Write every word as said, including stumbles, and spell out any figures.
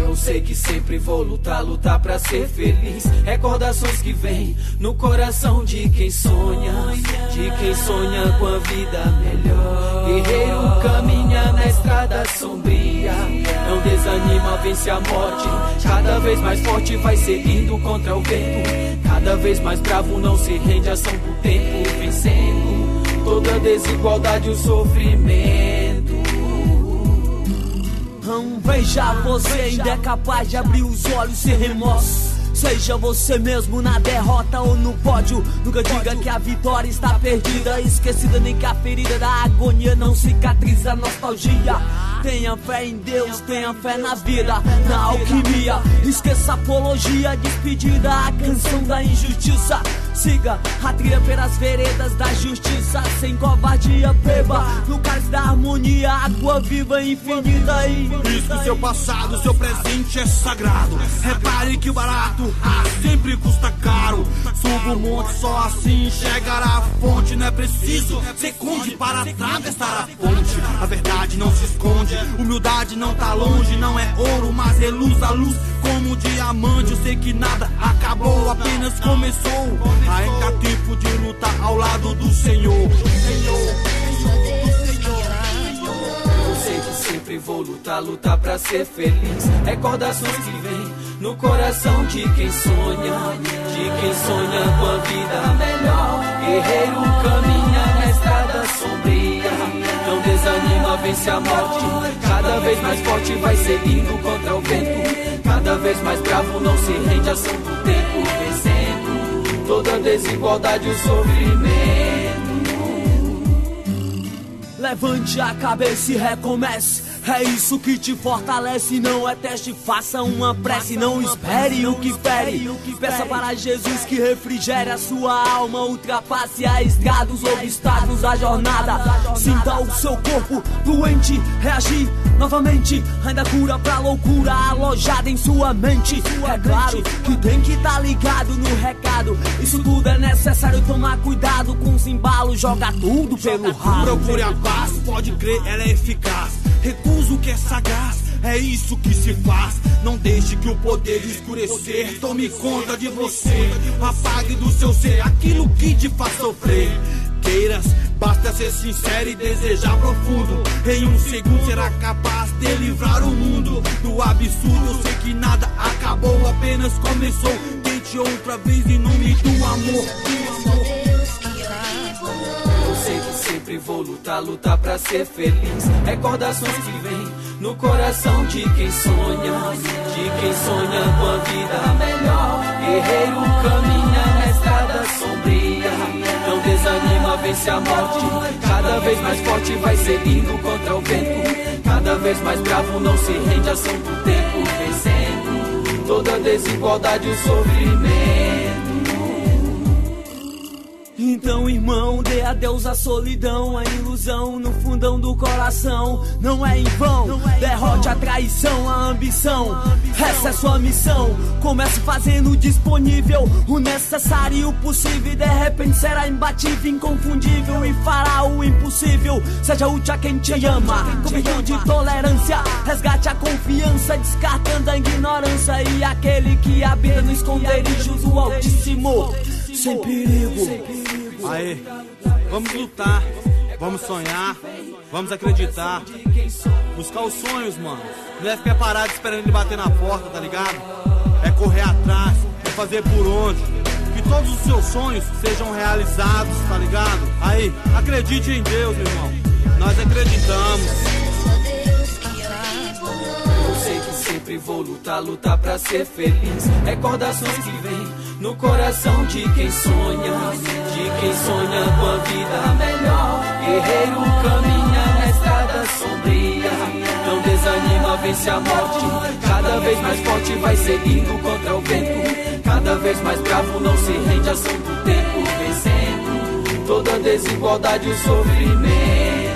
Eu sei que sempre vou lutar, lutar pra ser feliz. Recordações que vêm no coração de quem sonha, de quem sonha com a vida melhor. Guerreiro caminha na estrada sombria, não desanima, vence a morte. Cada vez mais forte vai seguindo contra o vento. Cada vez mais bravo, não se rende à ação do tempo. Vencendo toda a desigualdade e o sofrimento. Não veja, você ainda é capaz de abrir os olhos sem remorso. Seja você mesmo na derrota ou no pódio. Nunca diga que a vitória está perdida, esquecida, nem que a ferida da agonia não cicatriza a nostalgia. Tenha fé em Deus, tenha fé na vida, na alquimia. Esqueça a apologia, despedida, a canção da injustiça. Siga a trilha pelas veredas da justiça, sem covardia, beba no cálice da harmonia, água viva e infinita. E risque seu passado, seu presente é sagrado. Repare que o barato ah, sempre custa caro. Suba o monte, só assim chegará a fonte. Não é preciso ser conde para atravessar a ponte. A verdade não se esconde, humildade não tá longe. Não é ouro, mas reluz a luz como um diamante. Eu sei que nada acabou, apenas começou. Ainda há tempo de lutar ao lado do Senhor. Eu sei que sempre vou lutar, lutar pra ser feliz. Recordações que vêm no coração de quem sonha, de quem sonha com a vida melhor. Guerreiro caminha na estrada sombria, não desanima, vence a morte. Cada vez mais forte vai seguindo contra o vento. Cada vez mais bravo, não se rende à ação do tempo. Vencendo toda a desigualdade e o sofrimento. levante a cabeça e recomece. É isso que te fortalece, não é teste. Faça uma prece, não espere o que fere. Peça para Jesus que refrigere a sua alma. Ultrapasse a estrada, os obstáculos da jornada. Sinta o seu corpo doente reagir novamente. Ainda cura pra loucura alojada em sua mente. É claro que tem que estar ligado no recado. Isso tudo é necessário, tomar cuidado com os embalos. Joga tudo pelo ralo. Procure a paz, pode crer, ela é eficaz. Recusa o que é sagaz, é isso que se faz. Não deixe que o poder escurecer tome conta de você. Apague do seu ser aquilo que te faz sofrer. Queiras, basta ser sincero e desejar profundo. Em um segundo será capaz de livrar o mundo do absurdo. Eu sei que nada acabou, apenas começou. Tente outra vez em nome do amor. Sempre vou lutar, lutar pra ser feliz. Recordações que vêm no coração de quem sonha, de quem sonha com a vida melhor. Guerreiro caminha na estrada sombria, não desanima, vence a morte. Cada vez mais forte vai seguindo contra o vento. Cada vez mais bravo, não se rende à ação do tempo. Vencendo toda a desigualdade e o sofrimento. Então, irmão, dê adeus à solidão, a ilusão no fundão do coração. Não é em vão, derrote a traição, a ambição. Essa é sua missão. Comece fazendo disponível o necessário e o possível. E de repente será imbatível, inconfundível e fará o impossível. Seja útil a quem te ama, com virtude e tolerância. Resgate a confiança, descartando a ignorância. E aquele que habita no esconderijo do Altíssimo, sem perigo. Aê, vamos lutar, vamos sonhar, vamos acreditar. Buscar os sonhos, mano. Não é ficar parado esperando ele bater na porta, tá ligado? É correr atrás, é fazer por onde. Que todos os seus sonhos sejam realizados, tá ligado? Aí, acredite em Deus, meu irmão. Nós acreditamos. Sempre vou lutar, lutar pra ser feliz. Recordações que vêm no coração de quem sonha, de quem sonha com a vida melhor. Guerreiro caminha na estrada sombria, não desanima, vence a morte. Cada vez mais forte vai seguindo contra o vento. Cada vez mais bravo, não se rende à ação do tempo. Vencendo toda a desigualdade e o sofrimento.